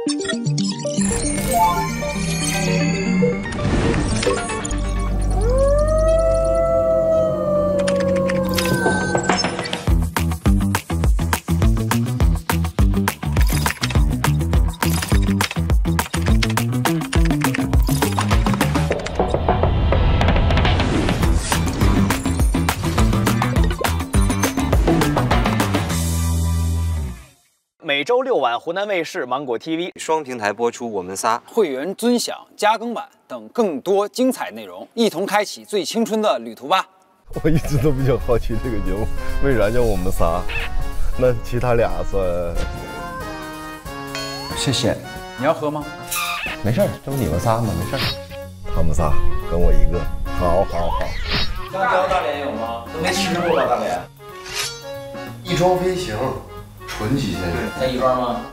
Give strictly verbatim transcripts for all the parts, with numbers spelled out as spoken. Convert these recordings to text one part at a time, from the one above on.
每周六晚，湖南卫视、芒果 T V 双平台播出《我们仨》， 会员尊享加更版等更多精彩内容，一同开启最青春的旅途吧！ 我一直都比较好奇这个节目为啥叫我们仨，那其他俩算？ 谢谢。你要喝吗？ 没事儿，这不你们仨吗？没事儿。他们仨跟我一个，好好好。 香蕉大连有吗？都没吃过吧，大连？ 翼装飞行。纯极限运， 在亦庄吗？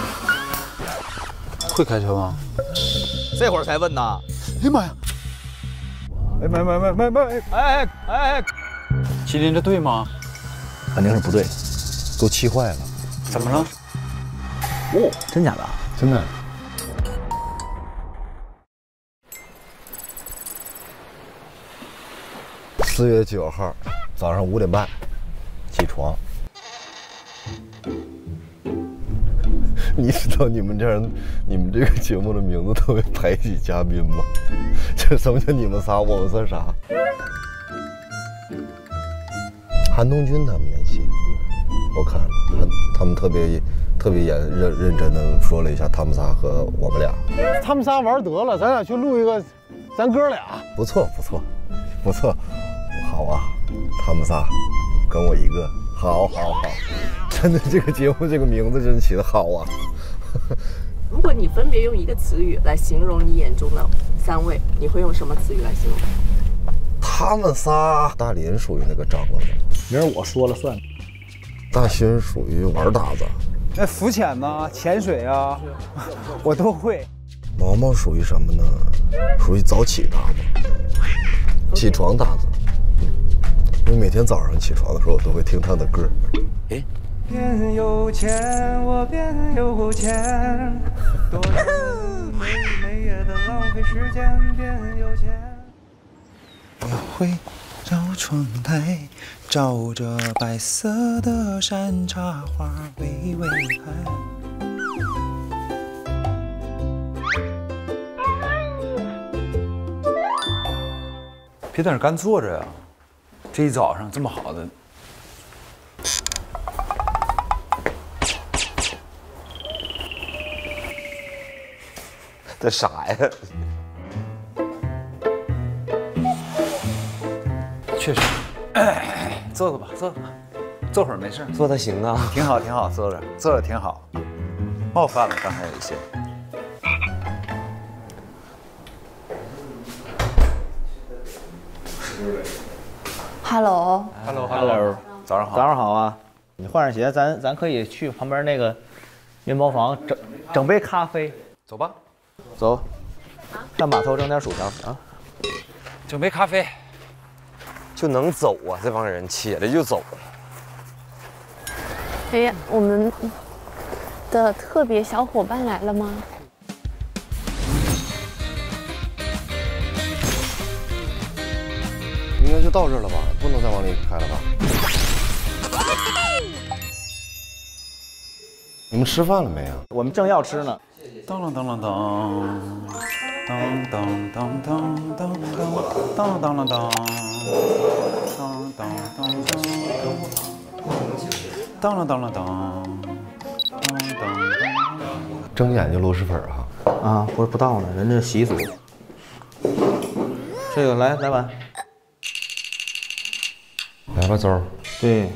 会开车吗？ 这会儿才问呐！ 哎呀妈呀！ 哎，买买买买买！ 哎哎哎！ 麒麟这对吗？ 肯定是不对，都气坏了。 怎么了？ 哦，真假的？ 真的。四月九号早上五点半起床。你知道你们这样，你们这个节目的名字都会排挤嘉宾吗？这什么叫你们仨，我们算啥？韩东君他们那期，我看了，他们特别特别严认认真的说了一下他们仨和我们俩。 他们仨玩得了，咱俩去录一个，咱哥俩。 不错不错，不错，好啊，他们仨跟我一个，好好好。真的，这个节目这个名字真起得好啊！ 如果你分别用一个词语来形容你眼中的三位，你会用什么词语来形容？ 他们仨，大林属于那个张罗的， 明儿我说了算。 大勋属于玩搭子， 那浮潜呐、潜水啊，我都会。 毛毛属于什么呢？属于早起搭子，起床搭子。因为每天早上起床的时候，我都会听他的歌。哎。 变有钱，我变有钱，多每每夜的浪费时间，变有钱。 我会绕窗台，照着白色的山茶花微微开。 别在那干坐着呀！这一早上这么好的。 这啥呀？ 确实，哎，坐坐吧，坐坐吧，坐会儿没事。 坐的行啊， 挺好，挺好，坐着，坐着挺好。冒犯了，刚才有一些。 Hello，Hello，Hello， 早上好， 早上好啊！你换上鞋，咱咱可以去旁边那个面包房整整杯咖啡。 走吧。 走，上码头整点薯条啊！ 整杯咖啡， 就能走啊！这帮人起来就走。 哎呀，我们的特别小伙伴来了吗？ 应该就到这儿了吧？不能再往里开了吧？你们吃饭了没啊？ 我们正要吃呢。 当啷当啷当，当当当当当当当当啷当，当当当当，当啷当啷当，当当。 睁眼就螺蛳粉啊？ 啊，不是不到呢，人这习俗。这个来来碗， 来吧，周。 对。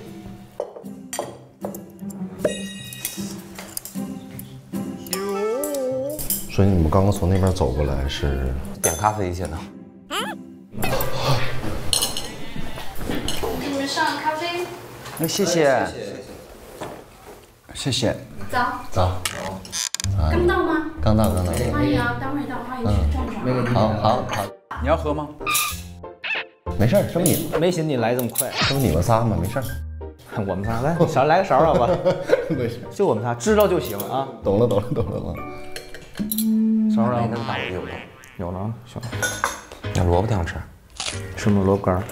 所以你们刚刚从那边走过来是点咖啡去了。 给你们上咖啡。 哎，谢谢，谢谢。 早。 早。 刚到吗？ 刚到，刚到。 欢迎啊，待会儿到，欢迎去转转。没问题。 好，好，好。 你要喝吗？ 没事儿，这不你没寻你来这么快， 这不你们仨吗？没事儿。 我们仨来，少来个勺好吧？ 没事， 就我们仨知道就行啊。 懂了，懂了，懂了，懂了。 勺上没那么大我有了， 有了，行。 那萝卜挺好吃， 吃不萝卜干儿？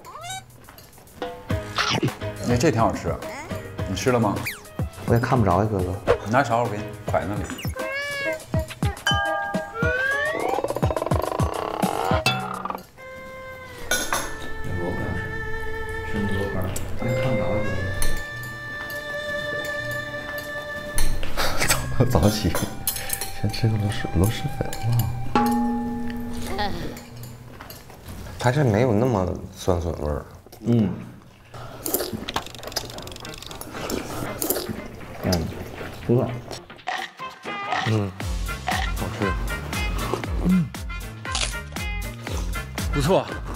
哎，这挺好吃，你吃了吗？ 我也看不着呀，哥哥。 你拿勺，我给你摆那里。 萝卜干儿吃，吃萝卜干儿，我也看不着呀， 早早起，先吃个螺蛳螺蛳粉吧。 它这没有那么酸笋味儿。 嗯。嗯，不错。 嗯，好吃。 不错。